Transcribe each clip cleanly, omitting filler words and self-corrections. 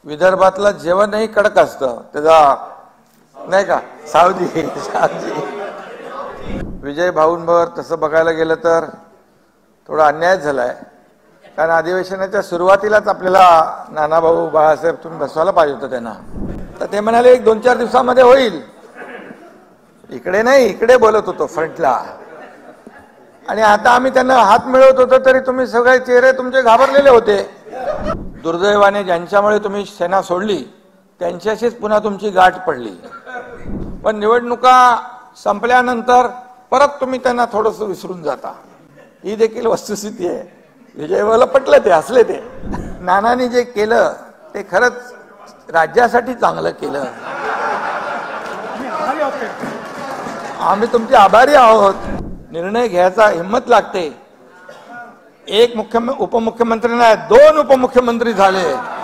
विदर्भातलं जेवणही कडक असतं त्याचा, नाही का? सावजी विजय भाऊंवर तसं बघायला गेलं तर थोडा अन्याय झालाय, कारण अधिवेशनाच्या सुरुवातीलाच आपल्याला नानाभाऊ बाळासाहेब तुम्ही बसवायला पाहिजे होतं त्यांना. तर ते म्हणाले 1-2-4 दिवसामध्ये होईल. इकडे नाही, इकडे बोलत होतो फ्रंटला. आणि आता आम्ही त्यांना हात मिळवत होतो तरी तुम्ही सगळे चेहरे तुमचे घाबरलेले होते. दुर्दैवाने ज्यांच्यामुळे तुम्ही सेना सोडली त्यांच्याशीच पुन्हा तुमची गाठ पडली. पण निवडणुका संपल्यानंतर परत तुम्ही त्यांना थोडंसं विसरून जाता. ही देखील वस्तुस्थिती आहे. विजयवाला पटलं, ते हसले. ते नानांनी जे केलं ते खरंच राज्यासाठी चांगलं केलं. आम्ही तुमचे आभारी आहोत. निर्णय घ्यायचा हिम्मत लागते. एक उपमुख्यमंत्री नाही, 2 उपमुख्यमंत्री झाले.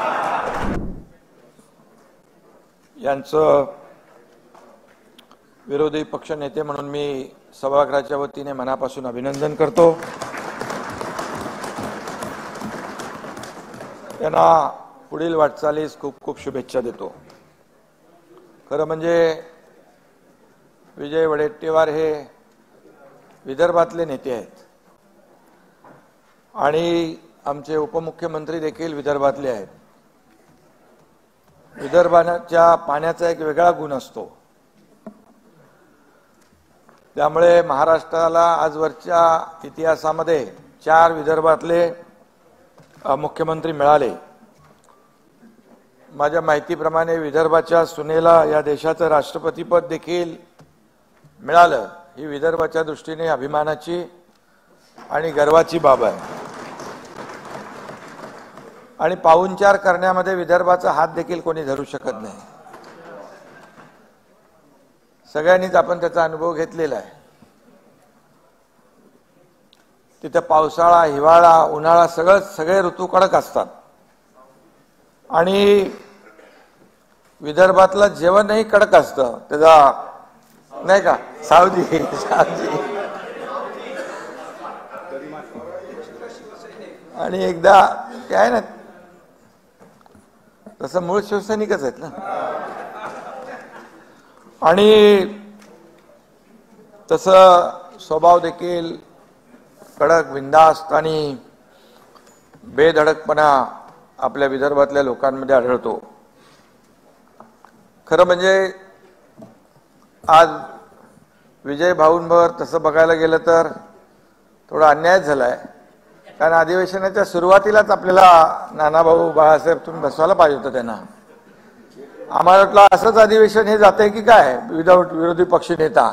यांचं विरोधी पक्ष नेते म्हणून मी सभागृहाच्या वतीने मनापासून अभिनंदन करतो. त्यांना पुढील वाटचालीस खूप खूप शुभेच्छा देतो. खरं म्हणजे विजय वडेट्टीवार हे विदर्भातले नेते आहेत आणि आमचे उपमुख्यमंत्री देखील विदर्भातले आहेत. विदर्भाच्या पाण्याचा एक वेगळा गुण असतो. त्यामुळे महाराष्ट्राला आजवरच्या इतिहासामध्ये 4 विदर्भातले मुख्यमंत्री मिळाले. माझ्या माहितीप्रमाणे विदर्भाच्या सुनेला या देशाचं राष्ट्रपतीपद देखील मिळालं. ही विदर्भाच्या दृष्टीने अभिमानाची आणि गर्वाची बाब आहे. आणि पाहुणचार करण्यामध्ये विदर्भाचा हात देखील कोणी धरू शकत नाही. सगळ्यांनीच आपण त्याचा अनुभव घेतलेला आहे. तिथे पावसाळा, हिवाळा, उन्हाळा सगळे ऋतू कडक असतात. आणि विदर्भातलं जेवणही कडक असतं त्याचा, नाही का? सावजी आणि एकदा ते आहे ना, तसं मूळ शिवसैनिकच आहेत ना. आणि तसं स्वभाव देखील कडक, बिनधास्त आणि बेधडकपणा आपल्या विदर्भातल्या लोकांमध्ये आढळतो. खरं म्हणजे आज विजय भाऊंवर तसं बघायला गेलं तर थोडा अन्याय झालाय, कारण अधिवेशनाच्या सुरुवातीलाच आपल्याला नानाभाऊ बाळासाहेब तुम्ही बसवायला पाहिजे होतं त्यांना. आम्हाला वाटलं असंच अधिवेशन हे जातंय की काय विदाऊट विरोधी पक्ष नेता.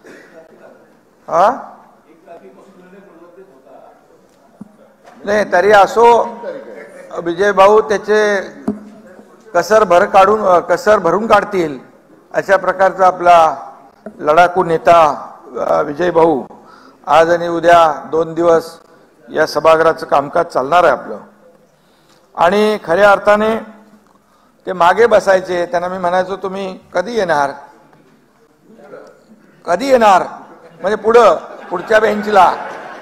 नाही तरी असो, विजय भाऊ त्याचे कसर भरून काढतील अशा प्रकारचा आपला लढाकू नेता विजय भाऊ आज आणि उद्या 2 दिवस या सभागृहाचं कामकाज चालणार आहे आपलं. आणि खऱ्या अर्थाने ते मागे बसायचे. त्यांना मी म्हणायचो तुम्ही कधी येणार म्हणजे पुढच्या बेंचला.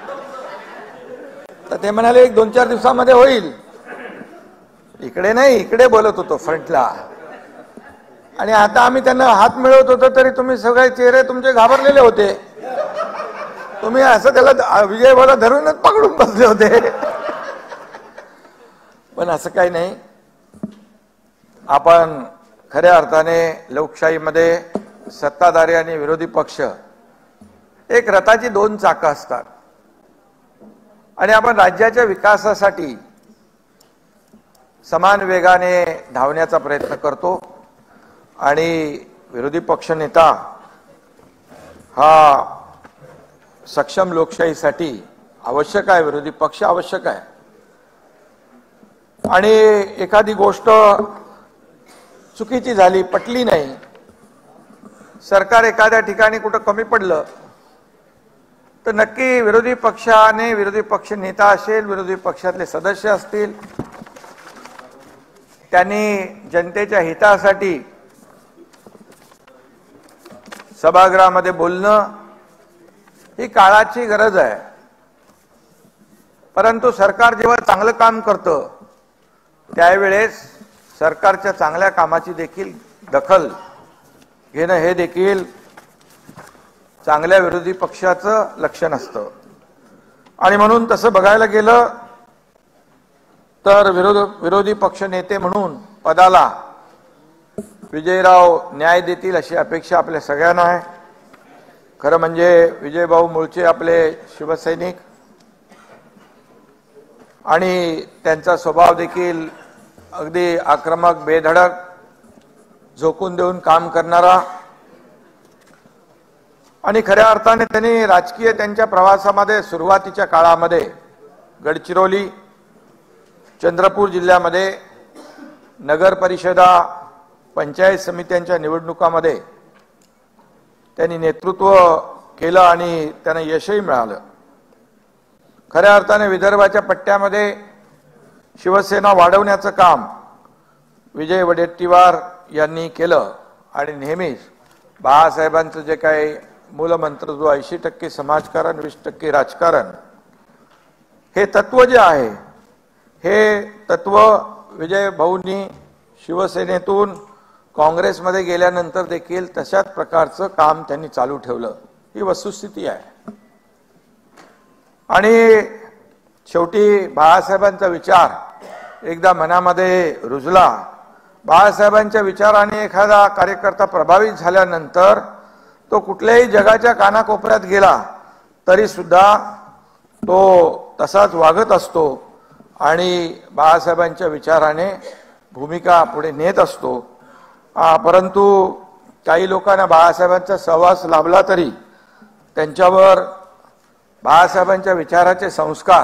तर ते म्हणाले 1-2-4 दिवसामध्ये होईल. इकडे नाही, इकडे बोलत होतो फ्रंटला. आणि आता आम्ही त्यांना हात मिळवत होतो तरी तुम्ही सगळे चेहरे तुमचे घाबरलेले होते. तुम्ही असं त्याला विजय भाऊला धरूनच पकडून बसले होते. पण असं काही नाही. आपण खऱ्या अर्थाने लोकशाहीमध्ये सत्ताधारी आणि विरोधी पक्ष एक रथाची 2 चाकं असतात. आणि आपण राज्याच्या विकासासाठी समान वेगाने धावण्याचा प्रयत्न करतो. आणि विरोधी पक्ष नेता हा सक्षम लोकशाहीसाठी आवश्यक आहे. विरोधी पक्ष आवश्यक आहे. आणि एखादी गोष्ट चुकीची झाली, पटली नाही, सरकार एखाद्या ठिकाणी कुठं कमी पडलं तर नक्की विरोधी पक्षाने, विरोधी पक्ष नेता असेल, विरोधी पक्षातले सदस्य असतील, त्यांनी जनतेच्या हितासाठी सभागृहामध्ये बोलणं ही काळाची गरज आहे. परंतु सरकार जेव्हा चांगलं काम करतं त्यावेळेस सरकारच्या चांगल्या कामाची देखील दखल घेणं हे देखील चांगल्या विरोधी पक्षाचं लक्षण असतं। आणि म्हणून तसं बघायला गेलं तर विरोधी पक्ष नेते म्हणून पदाला विजयराव न्याय देतील अशी अपेक्षा आपल्या सगळ्यांना आहे। खरं म्हणजे विजयभाऊ मूळचे आपले शिवसैनिक आणि त्यांचा स्वभाव देखील अगदी आक्रमक, बेधडक, झोकून देऊन काम करणारा आणि खऱ्या अर्थाने त्यांनी राजकीय त्यांच्या प्रवासामध्ये सुरुवातीच्या काळामध्ये गडचिरोली, चंद्रपूर जिल्ह्यामध्ये नगर परिषदा, पंचायत समित्यांच्या निवडणुकामध्ये त्यांनी नेतृत्व केलं आणि त्यांना यशही मिळालं। खऱ्या अर्थाने विदर्भाच्या पट्ट्यामध्ये शिवसेना वाढवण्याचं काम विजय वडेट्टीवार यांनी केलं आणि नेहमीच बाळासाहेबांचं जे काही मूलमंत्र जो 80% समाजकारण 20% राजकारण हे तत्व जे आहे हे तत्व विजय भाऊंनी शिवसेनेतून काँग्रेसमध्ये गेल्यानंतर देखील तशाच प्रकारचं काम त्यांनी चालू ठेवलं, ही वस्तुस्थिती आहे। आणि शेवटी बाळासाहेबांचा विचार एकदा मनामध्ये रुजला, बाळासाहेबांच्या विचाराने एखादा कार्यकर्ता प्रभावित झाल्यानंतर तो कुठल्याही जगाच्या कानाकोपऱ्यात गेला तरी सुद्धा तो तसाच वागत असतो आणि बाळासाहेबांच्या विचाराने भूमिका पुढे नेत असतो। परंतु काही लोकांना बाळासाहेबांचा सहवास लाभला तरी त्यांच्यावर बाळासाहेबांच्या विचाराचे संस्कार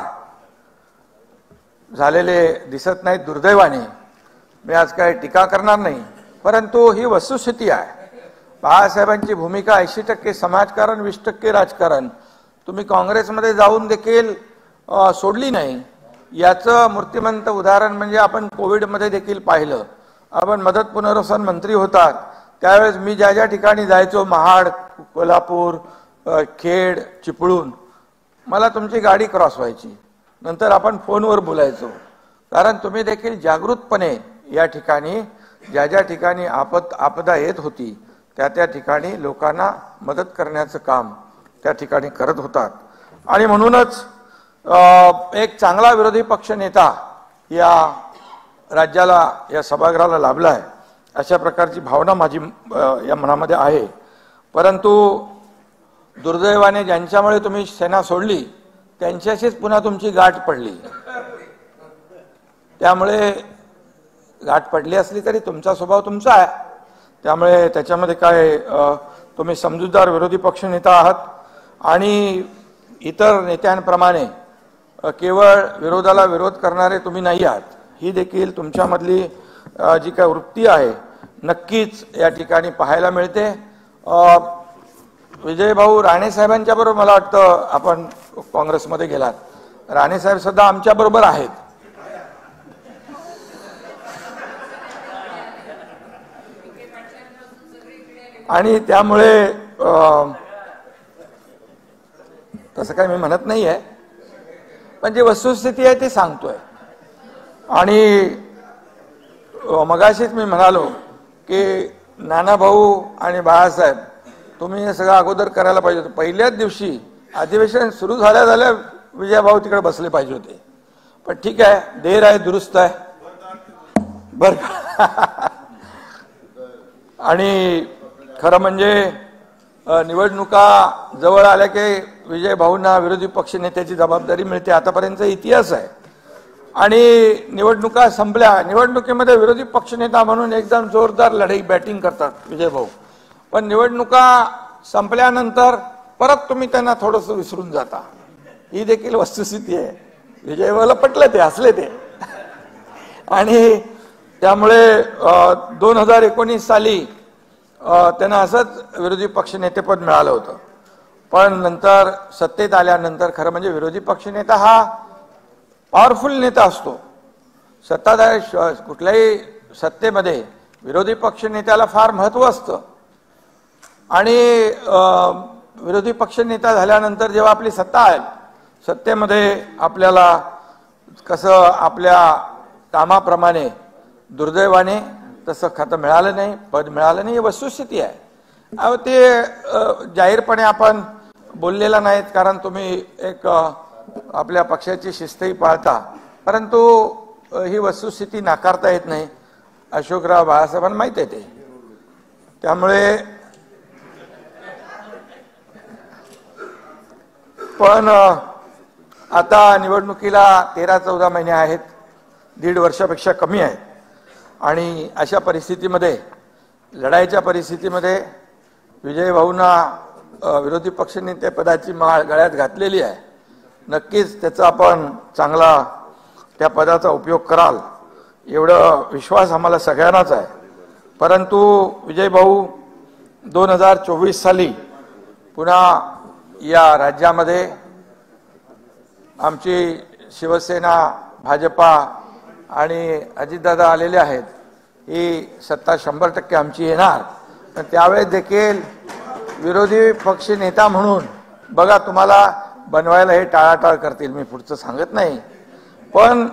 झालेले दिसत नाहीत दुर्दैवाने। मी आज काही टीका करणार नाही, परंतु ही वस्तुस्थिती आहे। बाळासाहेबांची भूमिका 80% समाजकारण 20% राजकारण तुम्ही काँग्रेसमध्ये जाऊन देखील सोडली नाही। याचं मूर्तिमंत उदाहरण म्हणजे आपण कोविडमध्ये देखील पाहिलं। आपण मदत पुनर्वसन मंत्री होतात त्यावेळेस मी ज्या ज्या ठिकाणी जायचो, महाड, कोल्हापूर, खेड, चिपळूण, मला तुमची गाडी क्रॉस व्हायची, नंतर आपण फोनवर बोलायचो, कारण तुम्ही देखील जागृतपणे या ठिकाणी ज्या ज्या ठिकाणी आपदा येत होती त्या त्या ठिकाणी लोकांना मदत करण्याचं काम त्या ठिकाणी करत होतात। आणि म्हणूनच एक चांगला विरोधी पक्ष नेता या राज्याला, या सभागृहाला लाभला आहे अशा प्रकारची भावना माझी या मनामध्ये आहे। परंतु दुर्दैवाने ज्यांच्यामुळे तुम्ही सेना सोडली त्यांच्याशीच पुन्हा तुमची गाठ पडली। त्यामुळे गाठ पडली असली तरी तुमचा स्वभाव तुमचा आहे, त्यामुळे त्याच्यामध्ये काय तुम्ही समजूतदार विरोधी पक्ष नेता आहात आणि इतर नेत्यांप्रमाणे केवळ विरोधाला विरोध करणारे तुम्ही नाही आहात। ही देखील तुमच्यामधली जी काय वृत्ती आहे नक्कीच या ठिकाणी पाहायला मिळते। विजयभाऊ राणे साहेबांच्या बरोबर मला वाटतं आपण काँग्रेसमध्ये गेलात, राणे साहेब सुद्धा आमच्या बरोबर आहेत। आणि त्यामुळे तसं काय मी म्हणत नाहीये, पण जी वस्तुस्थिती आहे ती सांगतोय। आणि मगाशीच मी म्हणालो की नानाभाऊ आणि बाळासाहेब तुम्ही हे सगळं अगोदर करायला पाहिजे होतं। पहिल्याच दिवशी अधिवेशन सुरू झाल्या झाल्या विजयभाऊ तिकडे बसले पाहिजे होते, पण ठीक आहे, देर आहे दुरुस्त आहे बरं। आणि खरं म्हणजे निवडणुका जवळ आल्या की विजयभाऊंना विरोधी पक्ष नेत्याची जबाबदारी मिळते, आतापर्यंत इतिहास आहे। आणि निवडणुका संपल्या, निवडणुकीमध्ये विरोधी पक्षनेता म्हणून एकदम जोरदार लढाई बॅटिंग करतात विजयभाऊ, पण निवडणुका संपल्यानंतर परत तुम्ही त्यांना थोडंसं विसरून जाता, ही देखील वस्तुस्थिती आहे। विजयभाऊला पटलं ते, हसले ते। आणि त्यामुळे 2019 साली त्यांना असंच विरोधी पक्षनेतेपद मिळालं होतं, पण नंतर सत्तेत आल्यानंतर खरं म्हणजे विरोधी पक्षनेता हा पॉवरफुल नेता असतो। सत्ताधारी कुठल्याही सत्तेमध्ये विरोधी पक्ष नेत्याला फार महत्त्व असतं आणि विरोधी पक्ष नेता झाल्यानंतर जेव्हा आपली सत्ता आहे सत्तेमध्ये आपल्याला कसं आपल्या कामाप्रमाणे दुर्दैवाने तसं खातं मिळालं नाही, पद मिळालं नाही, ही वस्तुस्थिती आहे. अहो ते जाहीरपणे आपण बोललेला नाहीत, कारण तुम्ही एक आपल्या पक्षाची शिस्तही पाळता, परंतु ही वस्तुस्थिती नाकारता येत नाही. अशोकराव बाळासाहेबांना माहीत आहे ते. त्यामुळे पण आता निवडणुकीला 13-14 महिने आहेत, 1.5 वर्षापेक्षा कमी आहेत. आणि अशा परिस्थितीमध्ये, लढाईच्या परिस्थितीमध्ये विजय भाऊंना विरोधी पक्षनेते पदाची माळ गळ्यात घातलेली आहे. नक्कीच त्याचा आपण चांगला त्या पदाचा उपयोग कराल एवढा विश्वास आम्हाला सगळ्यांनाच आहे. परंतु विजय भाऊ 2024 साली पुन्हा या राज्यामध्ये आमची शिवसेना, भाजपा आणि अजितदादा आलेले आहेत. ही सत्ता 100% आमची येणार. पण त्यावेळेस देखील विरोधी पक्ष नेता म्हणून बघा, तुम्हाला बनवायला हे टाळाटाळ करतील, मी पुढचं सांगत नाही, पण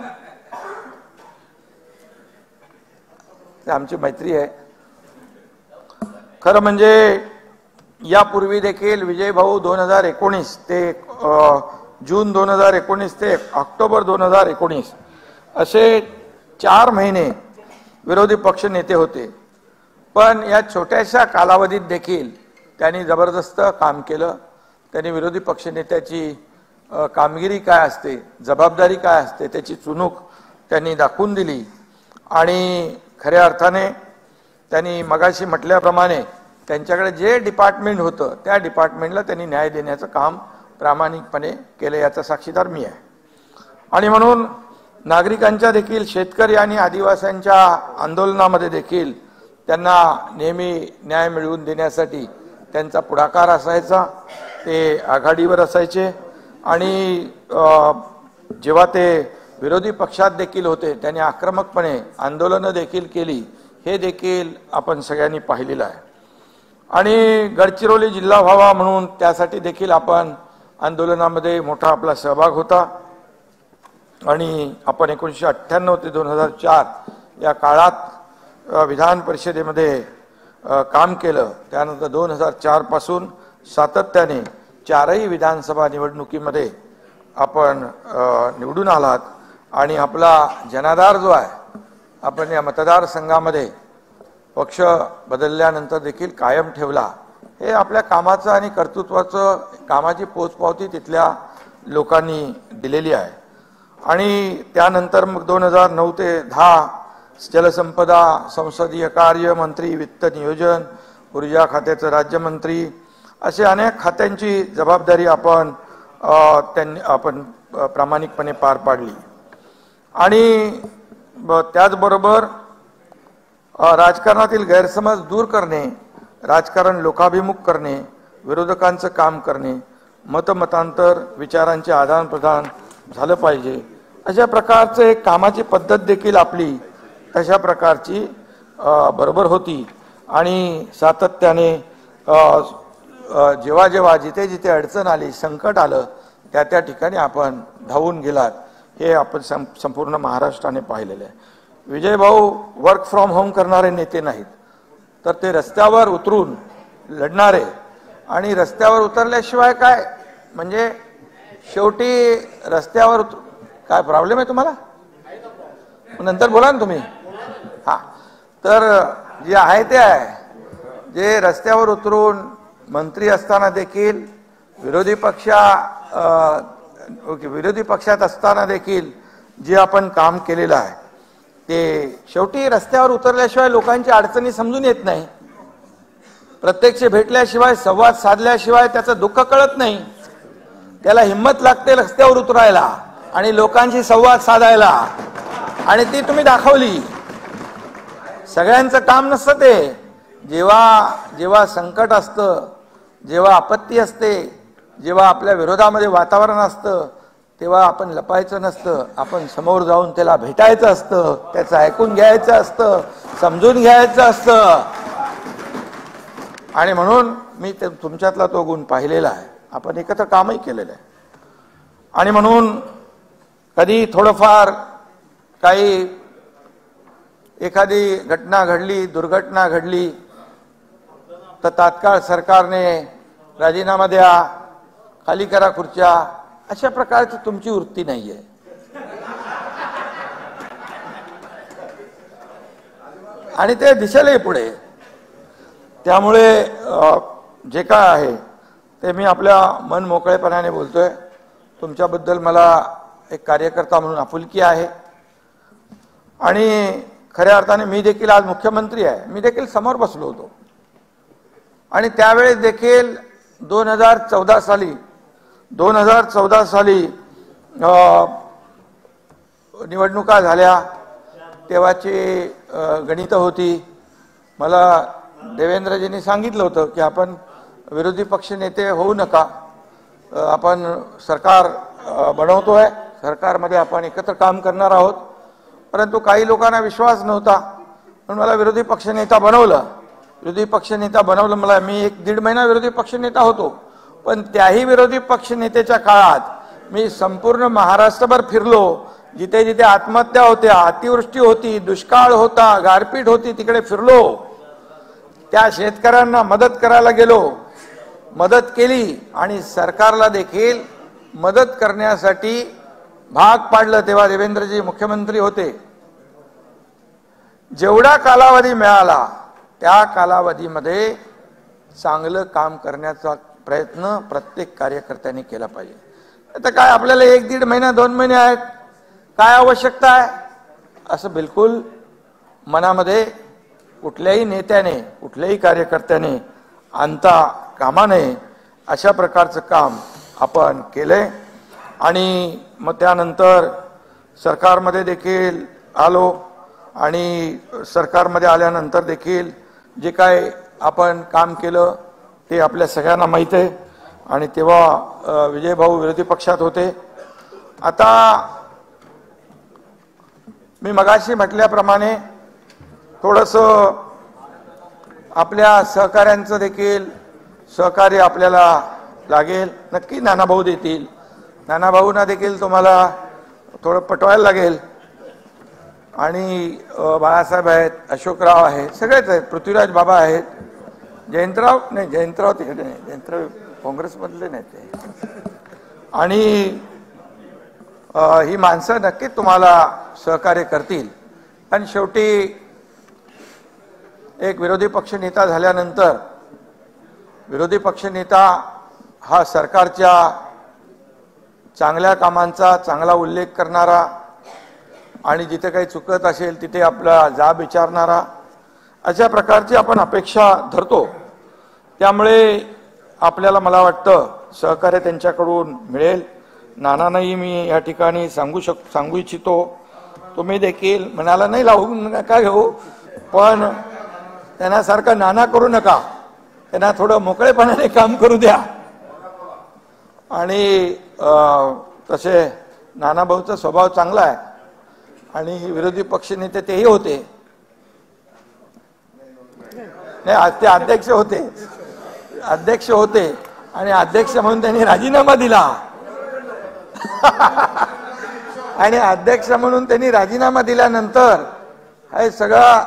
आमची मैत्री आहे. खरं म्हणजे यापूर्वी देखील विजय भाऊ 2019 ते जून 2019 ते ऑक्टोबर 2019 असे 4 महिने विरोधी पक्ष नेते होते. पण या छोट्याशा कालावधीत देखील त्यांनी जबरदस्त काम केलं. त्यांनी विरोधी पक्षनेत्याची कामगिरी काय असते, जबाबदारी काय असते, त्याची चुणूक त्यांनी दाखवून दिली. आणि खऱ्या अर्थाने त्यांनी मगाशी म्हटल्याप्रमाणे त्यांच्याकडे जे डिपार्टमेंट होतं त्या डिपार्टमेंटला त्यांनी न्याय देण्याचं काम प्रामाणिकपणे केलं, याचा साक्षीदार मी आहे. आणि म्हणून नागरिकांच्या देखील, शेतकरी आणि आदिवासींच्या आंदोलनामध्ये देखील त्यांना नेहमी न्याय मिळवून देण्यासाठी त्यांचा पुढाकार असायचा. ते आघाडीवर असायचे. आणि जेव्हा ते विरोधी पक्षात देखील होते त्यांनी आक्रमकपणे आंदोलनं देखील केली, हे देखील आपण सगळ्यांनी पाहिलेलं आहे. आणि गडचिरोली जिल्हा व्हावा म्हणून त्यासाठी देखील आपण आंदोलनामध्ये मोठा आपला सहभाग होता. आणि आपण 1998 ते 2004 या काळात विधान परिषदेमध्ये काम केलं. त्यानंतर 2004 पासून सातत्याने 4ही विधानसभा निवडणुकीमध्ये आपण निवडून आलात. आणि आपला जनाधार जो आहे, आपण या मतदारसंघामध्ये पक्ष बदलल्यानंतर देखील कायम ठेवला. हे आपल्या कामाचं आणि कर्तृत्वाचं, कामाची पोचपावती तिथल्या लोकांनी दिलेली आहे. आणि त्यानंतर मग 2009 ते 10 जलसंपदा, संसदीय कार्य मंत्री, वित्त नियोजन, ऊर्जा खात्याचं राज्यमंत्री, असे अनेक खात्यांची जबाबदारी आपण प्रामाणिकपणे पार पाडली. आणि त्याचबरोबर राजकारणातील गैरसमज दूर करणे, राजकारण लोकाभिमुख करणे, विरोधकांचं काम करणे, मतमतांतर, विचारांचे आदानप्रदान झालं पाहिजे, अशा प्रकारचं एक कामाची पद्धत देखील आपली तशा प्रकारची बरोबर होती. आणि सातत्याने जेव्हा जेव्हा जिथे जिथे अडचण आली, संकट आलं, त्या त्या ठिकाणी आपण धावून गेलात, हे आपण संपूर्ण महाराष्ट्राने पाहिलेलं आहे. विजय भाऊ वर्क फ्रॉम होम करणारे नेते नाहीत, तर ते रस्त्यावर उतरून लढणारे. आणि रस्त्यावर उतरल्याशिवाय काय, म्हणजे शेवटी रस्त्यावर काय प्रॉब्लेम आहे तुम्हाला, नंतर बोला ना तुम्ही. हा, तर जे आहे ते आहे, जे रस्त्यावर उतरून मंत्री असताना देखील, विरोधी पक्षात असताना देखील जे आपण काम केलेलं आहे, ते शेवटी रस्त्यावर उतरल्याशिवाय लोकांची अडचणी समजून येत नाही. प्रत्यक्ष भेटल्याशिवाय, संवाद साधल्याशिवाय त्याचं दुःख कळत नाही. त्याला हिंमत लागते रस्त्यावर उतरायला आणि लोकांशी संवाद साधायला, आणि ती तुम्ही दाखवली. सगळ्यांचं काम नसतं ते. जेव्हा संकट असतं, जेव्हा आपत्ती असते, जेव्हा आपल्या विरोधामध्ये वातावरण असतं, तेव्हा आपण लपायचं नसतं, आपण समोर जाऊन त्याला भेटायचं असतं, त्याचं ऐकून घ्यायचं असतं, समजून घ्यायचं असतं. आणि म्हणून मी तुमच्यातला तो गुण पाहिलेला आहे. आपण एकत्र कामही केलेलं आहे. आणि म्हणून कधी थोडंफार काही एखादी घटना घडली, दुर्घटना घडली, तर तात्काळ सरकारने राजीनामा द्या, खाली करा खुर्च्या, अशा प्रकारची तुमची वृत्ती नाहीये. आणि ते दिसेलही पुढे. त्यामुळे जे काय आहे ते मी आपल्या मन मोकळेपणाने बोलतोय. तुमच्याबद्दल मला एक कार्यकर्ता म्हणून आपुलकी आहे. आणि खऱ्या अर्थाने मी देखील आज मुख्यमंत्री आहे. मी देखील समोर बसलो होतो आणि त्यावेळेस देखील 2014 साली निवडणुका झाल्या. तेव्हाची गणितं होती. मला देवेंद्रजींनी सांगितलं होतं की आपण विरोधी पक्ष नेते होऊ नका, आपण सरकार बनवतोय, सरकारमध्ये आपण एकत्र काम करणार आहोत. परंतु काही लोकांना विश्वास नव्हता म्हणून मला विरोधी पक्षनेता बनवलं. विरोधी पक्षनेता बनवलं मला. मी 1-1.5 महिना विरोधी पक्षनेता होतो. पण त्याही विरोधी पक्षनेतेच्या काळात मी संपूर्ण महाराष्ट्रभर फिरलो. जिथे जिथे आत्महत्या होत्या, अतिवृष्टी होती, दुष्काळ होता, गारपीट होती, तिकडे फिरलो. त्या शेतकऱ्यांना मदत करायला गेलो, मदत केली आणि सरकारला देखील मदत करण्यासाठी भाग पाडलं. तेव्हा देवेंद्रजी मुख्यमंत्री होते. जेवढा कालावधी मिळाला त्या कालावधीमध्ये चांगलं काम करण्याचा प्रयत्न प्रत्येक कार्यकर्त्यांनी केला पाहिजे. आता काय आपल्याला 1-1.5 महिना 2 महिने आहेत, काय आवश्यकता आहे असं बिलकुल मनामध्ये कुठल्याही नेत्याने, कुठल्याही कार्यकर्त्याने आणता कामा नये. अशा प्रकारचं काम आपण केलंय. आणि मग त्यानंतर सरकारमध्ये देखील आलो आणि सरकारमध्ये आल्यानंतर देखील जे काय आपण काम केलं ते आपल्या सगळ्यांना माहीत आहे. आणि तेव्हा विजय भाऊ विरोधी पक्षात होते. आता मी मगाशी म्हटल्याप्रमाणे थोडंसं आपल्या सहकाऱ्यांचं देखील सहकार्य आपल्याला लागेल. नक्की नानाभाऊ देतील. नानाभाऊंना देखील तुम्हाला थोडं पटवायला लागेल. आणि बाळासाहेब आहेत, अशोकराव आहेत, सगळेच आहेत, पृथ्वीराज बाबा आहेत, जयंतराव तिकडे नाही, जयंतराव काँग्रेसमधले नेते. आणि ही माणसं नक्की तुम्हाला सहकार्य करतील. आणि शेवटी एक विरोधी पक्षनेता झाल्यानंतर विरोधी पक्षनेता हा सरकारच्या चांगल्या कामांचा चांगला उल्लेख करणारा आणि जिथे काही चुकत असेल तिथे आपला जाब विचारणारा, अशा प्रकारची आपण अपेक्षा धरतो. त्यामुळे आपल्याला मला वाटतं सहकार्य त्यांच्याकडून मिळेल. नानांनाही मी या ठिकाणी सांगू इच्छितो, तुम्ही देखील मनाला नाही लावू नका घेऊ, पण त्यांना सारखं नाना करू नका. त्यांना थोडं मोकळेपणाने काम करू द्या. आणि तसे नानाभाऊचा स्वभाव चांगला आहे आणि विरोधी पक्षनेते तेही होते. नाही, ते अध्यक्ष होते आणि अध्यक्ष म्हणून त्यांनी राजीनामा दिला. आणि अध्यक्ष म्हणून त्यांनी राजीनामा दिल्यानंतर हे सगळं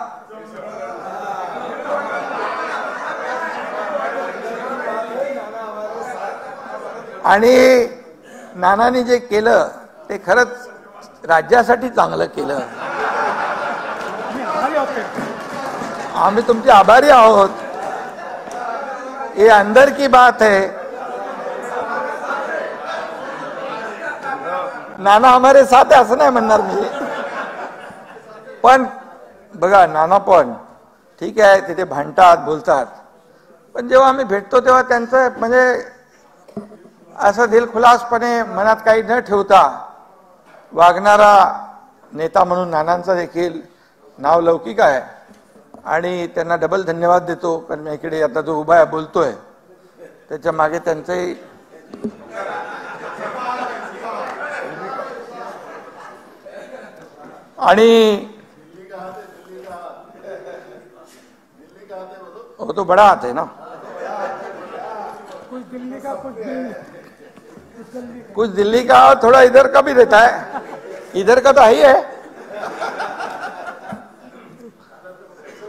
आणि नानांनी जे केलं ते खरंच राज्यासाठी चांगलं केलं. आम्ही तुमचे आभारी आहोत. ये अंदर की बात है. नाना हमारे साथ आहे असं नाही म्हणणार मी, पण बघा नाना पण ठीक आहे, तिथे भांडतात बोलतात, पण जेव्हा आम्ही भेटतो तेव्हा त्यांचं म्हणजे असं दिलखुलासपणे मनात काही न ठेवता वागणारा नेता म्हणून नानांचा देखील नाव लौकिक आहे. आणि त्यांना डबल धन्यवाद देतो. कारण मी इकडे आता जो उभा आहे बोलतोय त्याच्या मागे त्यांचंही आणि वो तो बड़ा हाथ है ना, कुछ दिल्ली का और थोड़ा इधर का भी देता है. इधर का तो है ही है.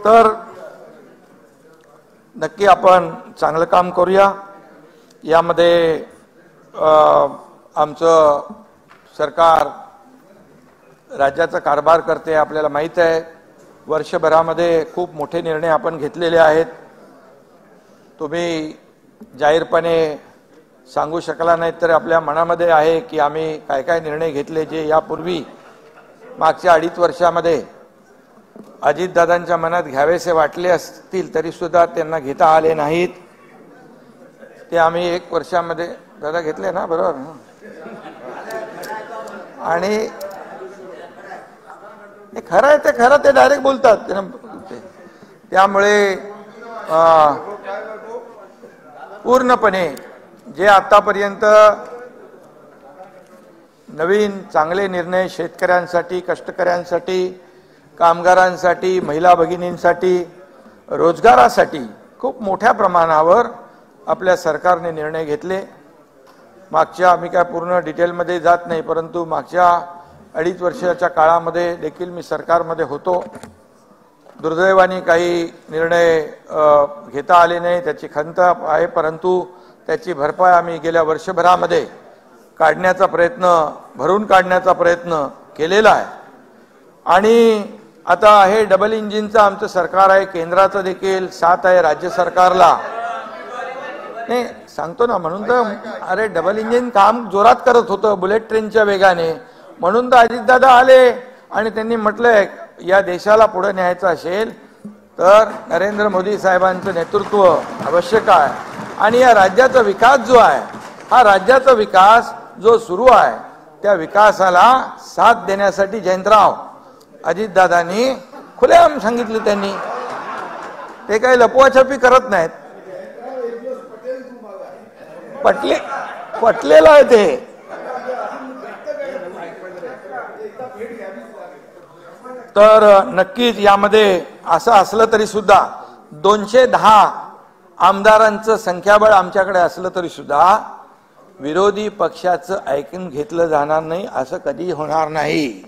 तर नक्की आपण चांगलं काम करूया. यामध्ये आमचं सरकार राज्याचा कारभार करते, आपल्याला माहीत आहे. वर्षभरामध्ये खूप मोठे निर्णय आपण घेतलेले आहेत. तुम्ही जाहीरपणे सांगू शकला नाही तर आपल्या मनामध्ये आहे की आम्ही काय काय निर्णय घेतले जे यापूर्वी मागच्या 2.5 वर्षामध्ये अजितदादांच्या मनात घ्यावेसे वाटले असतील तरी सुद्धा त्यांना घेता आले नाहीत. ते आम्ही 1 वर्षामध्ये दादा घेतले ना, बरोबर. आणि खरं आहे, ते खरं ते डायरेक्ट बोलतात. त्यामुळे पूर्णपणे जे आतापर्यंत नवीन चांगले निर्णय शेतकऱ्यांसाठी, कष्टकऱ्यांसाठी, कामगारांसाठी, महिला भगिनींसाठी, रोजगारासाठी खूप मोठ्या प्रमाणावर आपल्या सरकारने निर्णय घेतले. मागच्या, मी काय पूर्ण डिटेलमध्ये जात नाही, परंतु मागच्या 2.5 वर्षाच्या काळामध्ये देखील मी सरकारमध्ये होतो. दुर्दैवाने काही निर्णय घेता आले नाही, त्याची खंत आहे, परंतु त्याची भरपाई आम्ही गेल्या वर्षभरामध्ये काढण्याचा प्रयत्न, भरून काढण्याचा प्रयत्न केलेला आहे. आणि आता हे डबल इंजिनचं आमचं सरकार आहे, केंद्राचं देखील साथ आहे राज्य सरकारला. नाही सांगतो ना, म्हणून तर अरे डबल इंजिन काम जोरात करत होतं बुलेट ट्रेनच्या वेगाने, म्हणून तर अजितदादा आले आणि त्यांनी म्हटलंय या देशाला पुढे न्यायचं असेल तर नरेंद्र मोदी साहेबांचं नेतृत्व आवश्यक आहे. आणि या राज्याचा विकास जो आहे, हा राज्याचा विकास जो सुरू आहे, त्या विकासाला साथ देण्यासाठी जयंतराव अजितदादांनी खुलेआम सांगितले. त्यांनी ते काही लपवाछपी करत नाहीत. पटलेलं आहे ते. तर नक्कीच यामध्ये असं असलं तरी सुद्धा 210 आमदारांचं संख्याबळ आमच्याकडे असलं तरी सुद्धा विरोधी पक्षाचं ऐकून घेतलं जाणार नाही, असं कधी होणार नाही.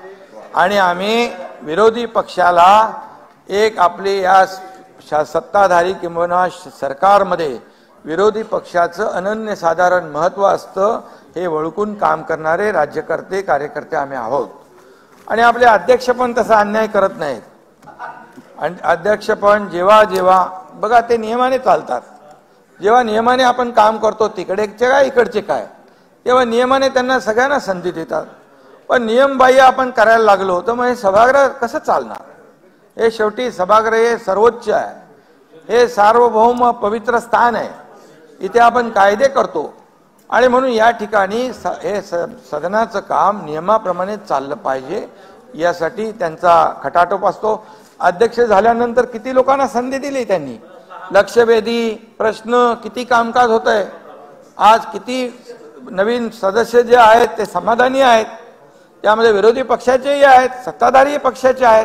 आणि आम्ही विरोधी पक्षाला एक आपली या सत्ताधारी किंवा सरकारमध्ये विरोधी पक्षाचं अनन्यसाधारण महत्व असतं, हे ओळखून काम करणारे राज्यकर्ते, कार्यकर्ते आम्ही आहोत. आणि आपले अध्यक्ष पण तसा अन्याय करत नाहीत. आणि अध्यक्ष पण जेव्हा जेव्हा बघा ते नियमाने चालतात, जेव्हा नियमाने आपण काम करतो, तिकडेचे काय इकडचे काय, तेव्हा नियमाने त्यांना सगळ्यांना संधी देतात. पण नियमबाह्य आपण करायला लागलो तर मग हे सभागृह कसं चालणार? हे शेवटी सभागृह हे सर्वोच्च आहे, हे सार्वभौम पवित्र स्थान आहे, इथे आपण कायदे करतो. आणि म्हणून या ठिकाणी हे सदनाचं काम नियमाप्रमाणे चाललं पाहिजे, यासाठी त्यांचा खटाटोप असतो. अध्यक्ष झाल्यानंतर किती लोकांना संधी दिली त्यांनी, लक्षवेधी प्रश्न, किती कामकाज होत आहे. आज किती नवीन सदस्य जे आहेत ते समाधानी आहेत, त्यामध्ये विरोधी पक्षाचेही आहेत, सत्ताधारी पक्षाचे आहेत.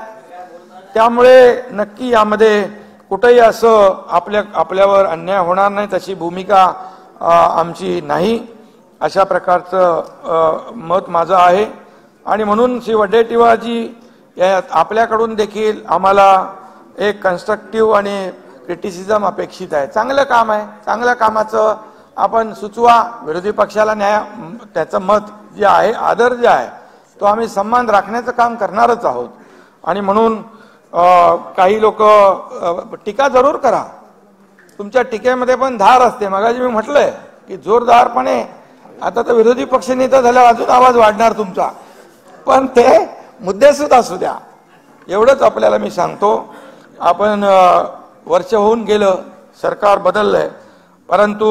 त्यामुळे नक्की यामध्ये कुठेही असं आपल्यावर अन्याय होणार नाही, तशी भूमिका आमची नाही, अशा प्रकारचं मत माझं आहे. आणि म्हणून श्री वडेट्टीवारजी आपल्याकडून देखील आम्हाला एक कन्स्ट्रक्टिव्ह आणि क्रिटिसिझम अपेक्षित आहे. चांगलं काम आहे, चांगल्या कामाचं आपण सुचवा. विरोधी पक्षाला न्याय, त्याचं मत जे आहे, आदर जे आहे, तो आम्ही सन्मान राखण्याचं काम करणारच आहोत. आणि म्हणून काही लोक टीका जरूर करा, तुमच्या टीकेमध्ये पण धार असते. मगाशी मी म्हटलंय की जोरदारपणे, आता तर विरोधी पक्ष नेता झाल्यावर अजून आवाज वाढणार तुमचा, पण ते मुद्देसूद असू द्या, एवढंच आपल्याला मी सांगतो. आपण वर्ष होऊन गेलं, सरकार बदललंय, परंतु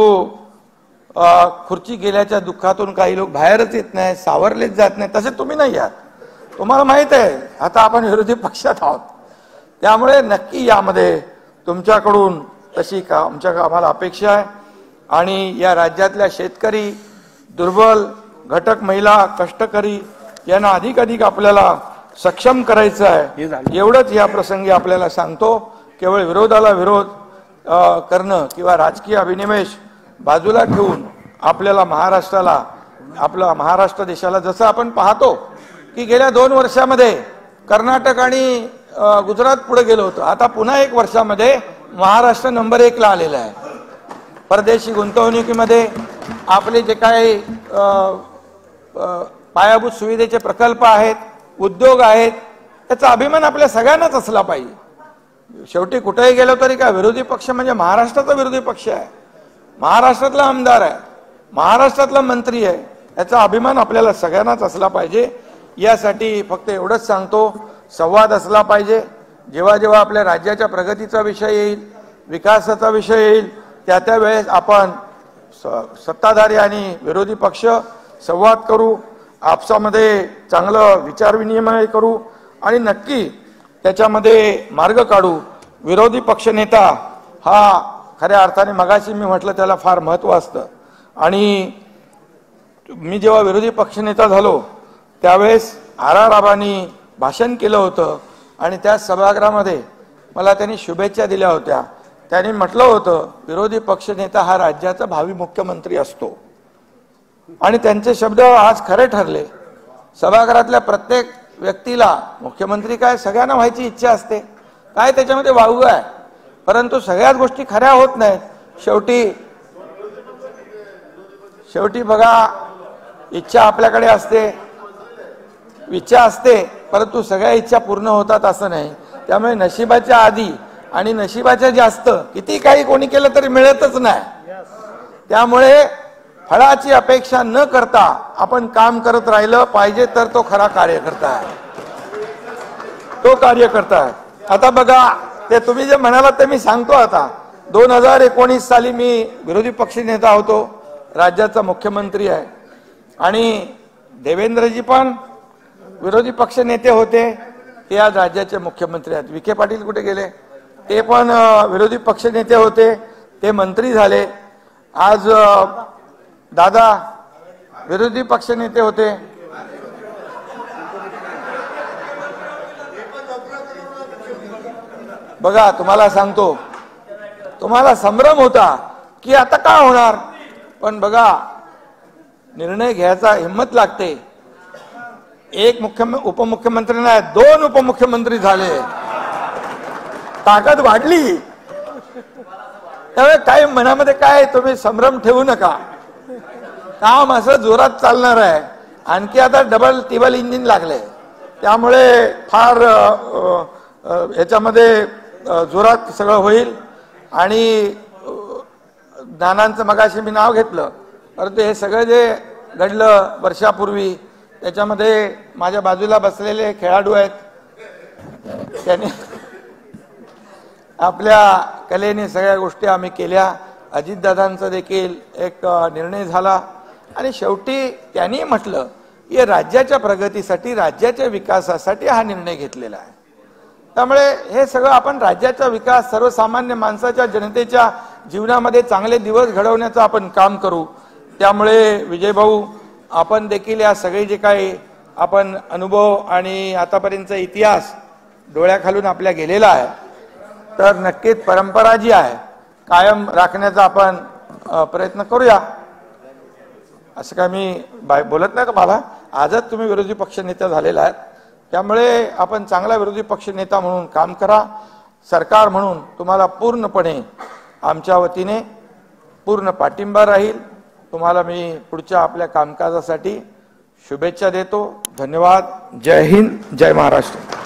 खुर्ची गेल्याच्या दुःखातून काही लोक बाहेरच येत नाही, सावरलेच जात नाही. तसे तुम्ही नाही आहात, तुम्हाला माहित आहे आता आपण विरोधी पक्षात आहोत. त्यामुळे नक्की यामध्ये तुमच्याकडून तशी आम्हाला अपेक्षा आहे. आणि या राज्यातल्या शेतकरी, दुर्बल घटक, महिला, कष्टकरी यांना अधिक आपल्याला सक्षम करायचं आहे, एवढंच या प्रसंगी आपल्याला सांगतो. केवळ विरोधाला विरोध करणं किंवा राजकीय अभिनिवेश बाजूला ठेवून आपल्याला महाराष्ट्राला, आपला महाराष्ट्र देशाला, जसं आपण पाहतो की गेल्या 2 वर्षामध्ये कर्नाटक आणि गुजरात पुढे गेलो होतो. आता पुन्हा 1 वर्षामध्ये महाराष्ट्र नंबर 1 ला आलेला आहे. परदेशी गुंतवणुकीमध्ये आपले जे काही पायाभूत सुविधेचे प्रकल्प आहेत, उद्योग आहेत, त्याचा अभिमान आपल्या सगळ्यांनाच असला पाहिजे. शेवटी कुठेही गेलो तरी काय विरोधी पक्ष म्हणजे महाराष्ट्राचा विरोधी पक्ष आहे, महाराष्ट्रातला आमदार आहे, महाराष्ट्रातला मंत्री आहे, याचा अभिमान आपल्याला सगळ्यांनाच असला पाहिजे. यासाठी फक्त एवढंच सांगतो, संवाद असला पाहिजे. जेव्हा जेव्हा आपल्या राज्याच्या प्रगतीचा विषय येईल, विकासाचा विषय येईल, त्या वेळेस आपण सत्ताधारी आणि विरोधी पक्ष संवाद करू, आपसामध्ये चांगलं विचारविनिमय करू आणि नक्की त्याच्यामध्ये मार्ग काढू. विरोधी पक्षनेता हा खऱ्या अर्थाने मगाशी मी म्हटलं त्याला फार महत्त्व असतं. आणि मी जेव्हा विरोधी पक्षनेता झालो त्यावेळेस R.R. आबांनी भाषण केलं होतं आणि त्या सभागृहामध्ये मला त्यांनी शुभेच्छा दिल्या होत्या. त्यांनी म्हटलं होतं विरोधी पक्षनेता हा राज्याचा भावी मुख्यमंत्री असतो आणि त्यांचे शब्द आज खरे ठरले. सभागृहातल्या प्रत्येक व्यक्तीला मुख्यमंत्री काय सगळ्यांना व्हायची इच्छा असते, काय त्याच्यामध्ये वावगं आहे, परंतु सगळ्याच गोष्टी खऱ्या होत नाहीत. शेवटी बघा, इच्छा आपल्याकडे असते, इच्छा असते, परंतु सगळ्या इच्छा पूर्ण होतात असं नाही. त्यामुळे नशिबाच्या आधी आणि नशिबाच्या जास्त किती काही कोणी केलं तरी मिळतच नाही. त्यामुळे फळाची अपेक्षा न करता आपण काम करत राहिलं पाहिजे तर तो खरा कार्यकर्ता आहे, तो कार्यकर्ता आहे. आता बघा, ते तुम्ही जे म्हणालात ते मी सांगतो. आता 2019 साली मी विरोधी पक्षनेता होतो, राज्याचा मुख्यमंत्री आहे आणि देवेंद्रजी पण विरोधी पक्ष नेते होते, ते आज राज्याचे मुख्यमंत्री आहेत. विखे पाटील कुठे गेले? ते पण विरोधी पक्ष नेते होते, ते मंत्री झाले. आज दादा विरोधी पक्ष नेते होते. बघा, तुम्हाला सांगतो, तुम्हाला संभ्रम होता की आता काय होणार, पण बघा निर्णय घ्यायचा हिम्मत लागते. एक उपमुख्यमंत्री नाही, 2 उपमुख्यमंत्री झाले, ताकद वाढली. त्यामुळे काही मनामध्ये काय तुम्ही संभ्रम ठेवू नका, काम असं जोरात चालणार आहे. आणखी आता डबल टिबल इंजिन लागले, त्यामुळे फार याच्यामध्ये जोरात सगळं होईल. आणि नानांचं मगाशी मी नाव घेतलं, परंतु हे सगळं जे घडलं वर्षापूर्वी त्याच्यामध्ये माझ्या बाजूला बसलेले खेळाडू आहेत, त्यांनी आपल्या कलेने सगळ्या गोष्टी आम्ही केल्या. अजितदादांचा देखील एक निर्णय झाला आणि शेवटी त्यांनी म्हटलं की राज्याच्या प्रगतीसाठी, राज्याच्या विकासासाठी हा निर्णय घेतलेला आहे. त्यामुळे हे सगळं आपण राज्याचा विकास, सर्वसामान्य माणसाच्या, जनतेच्या जीवनामध्ये चांगले दिवस घडवण्याचं आपण काम करू. त्यामुळे विजय भाऊ, आपण देखील या सगळे जे काही आपण अनुभव आणि आतापर्यंतचा इतिहास डोळ्याखालून आपल्या गेलेला आहे, तर नक्कीच परंपरा जी आहे कायम राखण्याचा आपण प्रयत्न करूया. असं काय मी बोलत नाही तुम्हाला, आजच तुम्ही विरोधी पक्षनेता झालेला आहेत, त्यामुळे आपण चांगला विरोधी पक्षनेता म्हणून काम करा. सरकार म्हणून तुम्हाला पूर्णपणे आमच्या वतीने पूर्ण पाठिंबा राहील. तुम्हाला मी पुढच्या आपल्या कामकाजासाठी शुभेच्छा देतो. धन्यवाद. जय हिंद, जय महाराष्ट्र.